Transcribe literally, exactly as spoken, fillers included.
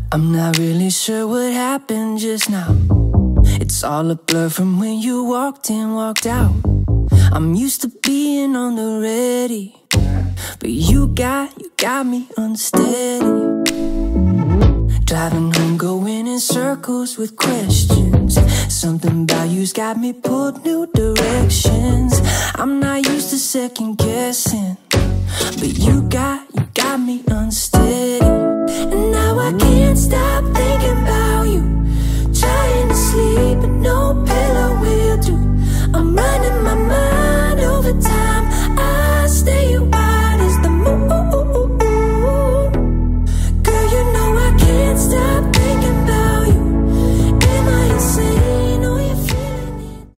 I'm not really sure what happened just now. It's all a blur from when you walked in, walked out. I'm used to being on the ready, but you got, you got me unsteady. Driving home, going in circles with questions. Something about you's got me pulled new directions. I'm not used to second guessing, but you got, you got me unsteady. And now I can't stop thinking about you, trying to sleep but no pillow with